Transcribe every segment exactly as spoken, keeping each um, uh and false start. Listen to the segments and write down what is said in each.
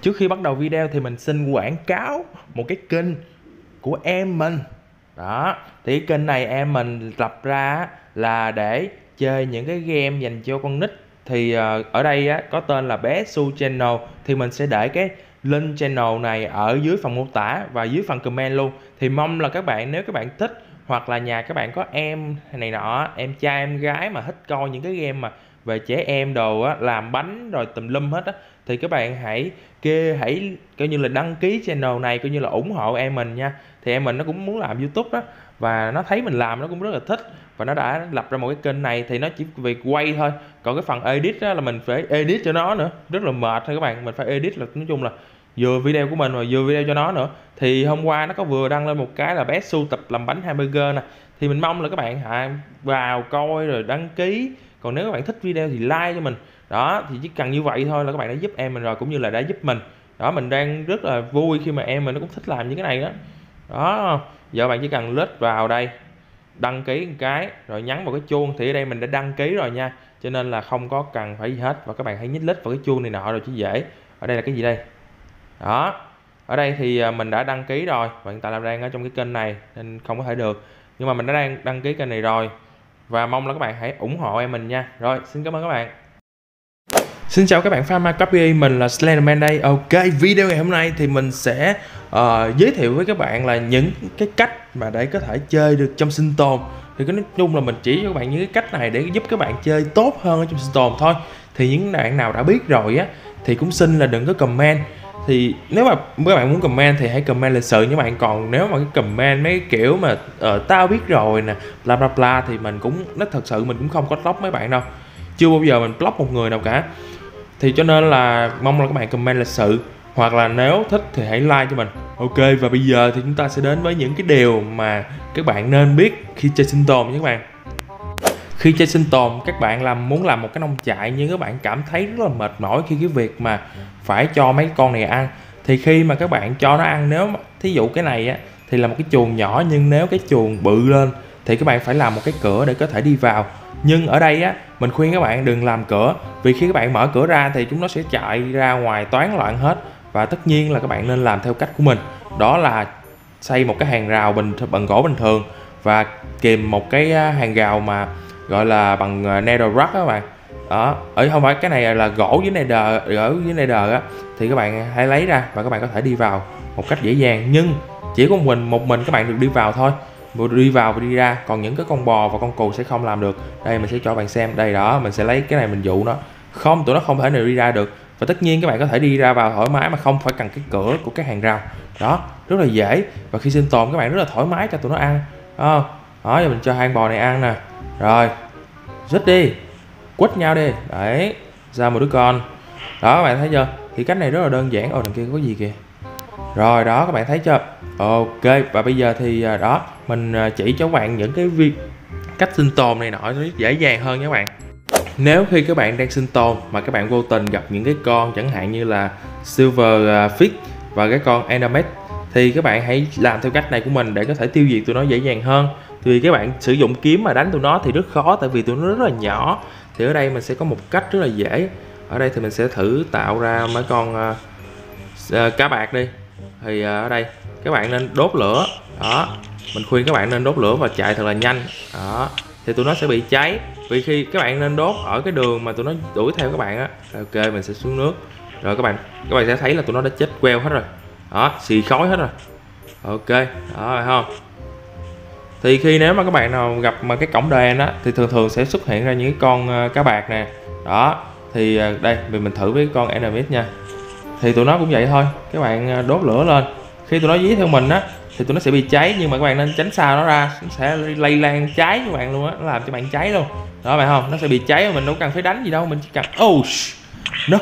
Trước khi bắt đầu video thì mình xin quảng cáo một cái kênh của em mình. Đó, thì cái kênh này em mình lập ra là để chơi những cái game dành cho con nít. Thì uh, ở đây á, có tên là bé Su Channel. Thì mình sẽ để cái link channel này ở dưới phần mô tả và dưới phần comment luôn. Thì mong là các bạn, nếu các bạn thích hoặc là nhà các bạn có em này nọ, em trai em gái mà thích coi những cái game mà về trẻ em đồ á, làm bánh rồi tùm lum hết á, thì các bạn hãy kê hãy coi như là đăng ký channel này, coi như là ủng hộ em mình nha. Thì em mình nó cũng muốn làm YouTube đó, và nó thấy mình làm nó cũng rất là thích, và nó đã lập ra một cái kênh này. Thì nó chỉ việc quay thôi, còn cái phần edit đó là mình phải edit cho nó nữa, rất là mệt thôi các bạn. Mình phải edit là nói chung là vừa video của mình và vừa video cho nó nữa. Thì hôm qua nó có vừa đăng lên một cái là bé Su tập làm bánh hamburger nè. Thì mình mong là các bạn hãy vào coi rồi đăng ký. Còn nếu các bạn thích video thì like cho mình. Đó, thì chỉ cần như vậy thôi là các bạn đã giúp em mình rồi, cũng như là đã giúp mình. Đó, mình đang rất là vui khi mà em mình nó cũng thích làm những cái này đó. Đó, giờ bạn chỉ cần lết vào đây, đăng ký một cái rồi nhấn vào cái chuông. Thì ở đây mình đã đăng ký rồi nha, cho nên là không có cần phải gì hết. Và các bạn hãy nhích lít vào cái chuông này nọ rồi chứ dễ. Ở đây là cái gì đây? Đó, ở đây thì mình đã đăng ký rồi, và hiện tại là đang ở trong cái kênh này nên không có thể được, nhưng mà mình đã đang đăng ký kênh này rồi. Và mong là các bạn hãy ủng hộ em mình nha. Rồi, xin cảm ơn các bạn. Xin chào các bạn fan Minecraft, mình là Slenderman đây. Ok, video ngày hôm nay thì mình sẽ uh, giới thiệu với các bạn là những cái cách mà để có thể chơi được trong sinh tồn. Thì nói chung là mình chỉ cho các bạn những cái cách này để giúp các bạn chơi tốt hơn ở trong sinh tồn thôi. Thì những bạn nào đã biết rồi á thì cũng xin là đừng có comment. Thì nếu mà các bạn muốn comment thì hãy comment lịch sự như bạn. Còn nếu mà cái comment mấy cái kiểu mà uh, tao biết rồi nè, bla bla bla, thì mình cũng nó thật sự mình cũng không có block mấy bạn đâu. Chưa bao giờ mình block một người nào cả. Thì cho nên là mong là các bạn comment lịch sự, hoặc là nếu thích thì hãy like cho mình. Ok, và bây giờ thì chúng ta sẽ đến với những cái điều mà các bạn nên biết khi chơi sinh tồn nha các bạn. Khi chơi sinh tồn, các bạn làm muốn làm một cái nông trại nhưng các bạn cảm thấy rất là mệt mỏi khi cái việc mà phải cho mấy con này ăn. Thì khi mà các bạn cho nó ăn, nếu mà thí dụ cái này á thì là một cái chuồng nhỏ, nhưng nếu cái chuồng bự lên thì các bạn phải làm một cái cửa để có thể đi vào. Nhưng ở đây á, mình khuyên các bạn đừng làm cửa, vì khi các bạn mở cửa ra thì chúng nó sẽ chạy ra ngoài toán loạn hết. Và tất nhiên là các bạn nên làm theo cách của mình, đó là xây một cái hàng rào bình bằng gỗ bình thường và kèm một cái hàng rào mà gọi là bằng netherrack đó các bạn. Đó, ở không phải cái này là gỗ với nether, ở với nether á, thì các bạn hãy lấy ra và các bạn có thể đi vào một cách dễ dàng. Nhưng chỉ có một mình một mình các bạn được đi vào thôi, đi vào và đi ra, còn những cái con bò và con cừu sẽ không làm được. Đây mình sẽ cho bạn xem, đây đó, mình sẽ lấy cái này mình dụ nó, không, tụi nó không thể nào đi ra được. Và tất nhiên các bạn có thể đi ra vào thoải mái mà không phải cần cái cửa của cái hàng rào. Đó, rất là dễ. Và khi sinh tồn các bạn rất là thoải mái cho tụi nó ăn. Đó, đó, giờ mình cho hai con bò này ăn nè. Rồi, rít đi, quất nhau đi, đấy, ra một đứa con. Đó, các bạn thấy chưa? Thì cách này rất là đơn giản. Ồ, đằng kia có gì kìa. Rồi đó, các bạn thấy chưa? Ok, và bây giờ thì đó, mình chỉ cho các bạn những cái việc cách sinh tồn này nọ nó dễ dàng hơn nha các bạn. Nếu khi các bạn đang sinh tồn mà các bạn vô tình gặp những cái con chẳng hạn như là Silverfish và cái con Enderman, thì các bạn hãy làm theo cách này của mình để có thể tiêu diệt tụi nó dễ dàng hơn. Vì các bạn sử dụng kiếm mà đánh tụi nó thì rất khó, tại vì tụi nó rất là nhỏ. Thì ở đây mình sẽ có một cách rất là dễ. Ở đây thì mình sẽ thử tạo ra mấy con uh, uh, cá bạc đi. Thì uh, ở đây các bạn nên đốt lửa. Đó, mình khuyên các bạn nên đốt lửa và chạy thật là nhanh. Đó, thì tụi nó sẽ bị cháy. Vì khi các bạn nên đốt ở cái đường mà tụi nó đuổi theo các bạn á. Ok, mình sẽ xuống nước. Rồi các bạn các bạn sẽ thấy là tụi nó đã chết queo hết rồi. Đó, xì khói hết rồi. Ok, đó, phải không? Thì khi nếu mà các bạn nào gặp mà cái cổng đền á thì thường thường sẽ xuất hiện ra những cái con uh, cá bạc nè. Đó, thì uh, đây mình mình thử với con Enderman nha. Thì tụi nó cũng vậy thôi, các bạn uh, đốt lửa lên. Khi tụi nó dí theo mình á thì tụi nó sẽ bị cháy, nhưng mà các bạn nên tránh xa nó ra, nó sẽ lây lan cháy cho bạn luôn á, nó làm cho bạn cháy luôn. Đó, phải không? Nó sẽ bị cháy mà mình đâu cần phải đánh gì đâu, mình chỉ cần oh no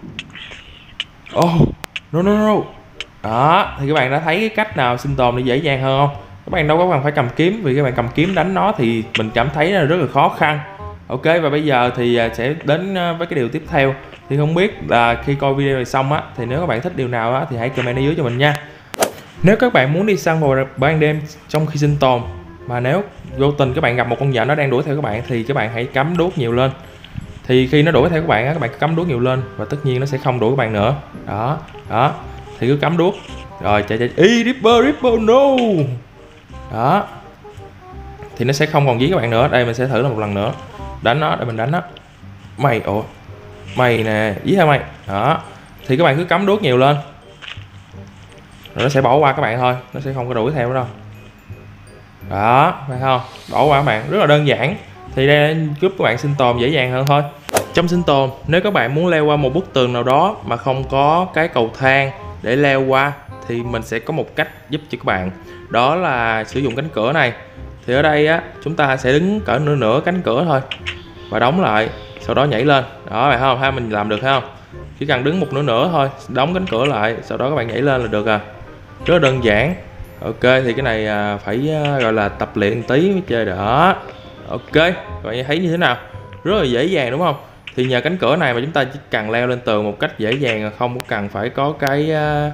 oh no no no. Đó, thì các bạn đã thấy cái cách nào sinh tồn để dễ dàng hơn không? Các bạn đâu có cần phải cầm kiếm, vì các bạn cầm kiếm đánh nó thì mình cảm thấy là rất là khó khăn. Ok, và bây giờ thì sẽ đến với cái điều tiếp theo. Thì không biết là khi coi video này xong á, thì nếu các bạn thích điều nào á thì hãy comment ở dưới cho mình nha. Nếu các bạn muốn đi săn vào ban đêm trong khi sinh tồn, mà nếu vô tình các bạn gặp một con nhện nó đang đuổi theo các bạn, thì các bạn hãy cắm đuốc nhiều lên. Thì khi nó đuổi theo các bạn á, các bạn cứ cắm đuốc nhiều lên và tất nhiên nó sẽ không đuổi các bạn nữa. Đó, đó. Thì cứ cắm đuốc. Rồi chạy chạy. Ý Ripper, Ripper no. Đó. Thì nó sẽ không còn dí các bạn nữa. Đây mình sẽ thử là một lần nữa. Đánh nó, để mình đánh nó. Mày, ủa. Mày nè, dí theo mày. Đó. Thì các bạn cứ cắm đuốc nhiều lên. Rồi nó sẽ bỏ qua các bạn thôi, nó sẽ không có đuổi theo nữa đâu. Đó, phải không? Bỏ qua các bạn, rất là đơn giản. Thì đây giúp các bạn sinh tồn dễ dàng hơn thôi. Trong sinh tồn, nếu các bạn muốn leo qua một bức tường nào đó mà không có cái cầu thang để leo qua, thì mình sẽ có một cách giúp cho các bạn. Đó là sử dụng cánh cửa này. Thì ở đây á, chúng ta sẽ đứng cỡ nửa nửa cánh cửa thôi và đóng lại, sau đó nhảy lên. Đó, phải không? Hai mình làm được phải không? Chỉ cần đứng một nửa nửa thôi, đóng cánh cửa lại, sau đó các bạn nhảy lên là được à. Rất là đơn giản. Ok, thì cái này à, phải à, gọi là tập luyện một tí mới chơi đó. Ok, các bạn thấy như thế nào? Rất là dễ dàng đúng không? Thì nhờ cánh cửa này mà chúng ta chỉ cần leo lên tường một cách dễ dàng, không cần phải có cái à,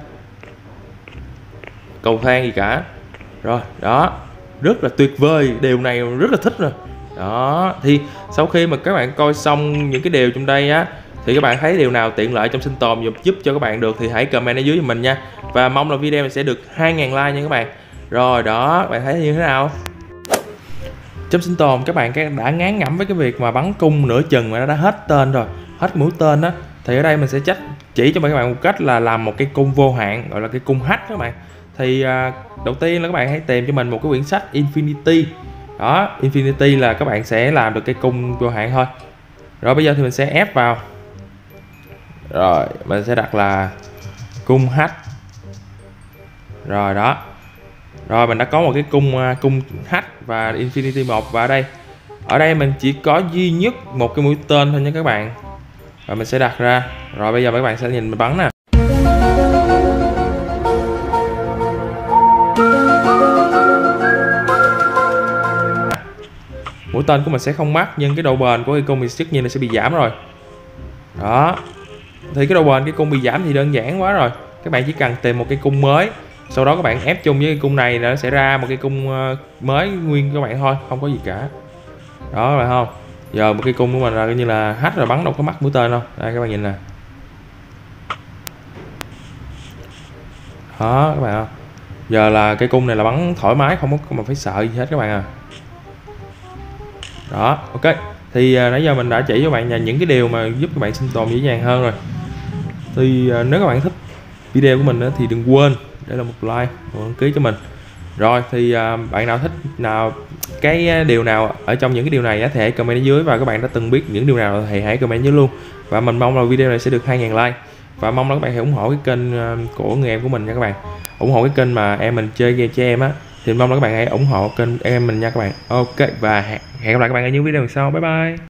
cầu thang gì cả. Rồi, đó. Rất là tuyệt vời, điều này rất là thích rồi. Đó, thì sau khi mà các bạn coi xong những cái điều trong đây á, thì các bạn thấy điều nào tiện lợi trong sinh tồn giúp giúp cho các bạn được thì hãy comment ở dưới cho mình nha. Và mong là video này sẽ được hai ngàn like nha các bạn. Rồi đó, bạn thấy như thế nào? Trong sinh tồn các bạn đã ngán ngẩm với cái việc mà bắn cung nửa chừng mà nó đã hết tên rồi, hết mũi tên á. Thì ở đây mình sẽ trách chỉ cho các bạn một cách là làm một cái cung vô hạn, gọi là cái cung hack các bạn. Thì à, đầu tiên là các bạn hãy tìm cho mình một cái quyển sách Infinity. Đó, Infinity là các bạn sẽ làm được cái cung vô hạn thôi. Rồi bây giờ thì mình sẽ ép vào. Rồi mình sẽ đặt là cung hack. Rồi đó. Rồi mình đã có một cái cung cung hack và Infinity một. Và ở đây ở đây mình chỉ có duy nhất một cái mũi tên thôi nha các bạn. Và mình sẽ đặt ra. Rồi bây giờ các bạn sẽ nhìn mình bắn nè. Mũi tên của mình sẽ không mắc, nhưng cái độ bền của cái cung thì tất nhiên là sẽ bị giảm rồi. Đó. Thì cái độ bền cái cung bị giảm thì đơn giản quá rồi. Các bạn chỉ cần tìm một cái cung mới, sau đó các bạn ép chung với cái cung này là nó sẽ ra một cái cung mới nguyên các bạn thôi, không có gì cả. Đó phải không? Giờ một cái cung của mình là coi như là hack rồi, bắn đâu có mắc mũi tên đâu. Đây các bạn nhìn nè. Đó các bạn không? Giờ là cái cung này là bắn thoải mái, không có mà phải sợ gì hết các bạn à. Đó, ok. Thì à, nãy giờ mình đã chỉ cho bạn là những cái điều mà giúp các bạn sinh tồn dễ dàng hơn rồi. Thì à, nếu các bạn thích video của mình đó, thì đừng quên để lại một like và đăng ký cho mình. Rồi thì à, bạn nào thích nào cái điều nào ở trong những cái điều này á, thì hãy comment ở dưới, và các bạn đã từng biết những điều nào thì hãy comment dưới luôn. Và mình mong là video này sẽ được hai ngàn like, và mong là các bạn hãy ủng hộ cái kênh của người em của mình nha các bạn. Ủng hộ cái kênh mà em mình chơi game cho em á, thì mong là các bạn hãy ủng hộ kênh em mình nha các bạn. Ok, và hẹn gặp lại các bạn ở những video sau. Bye bye.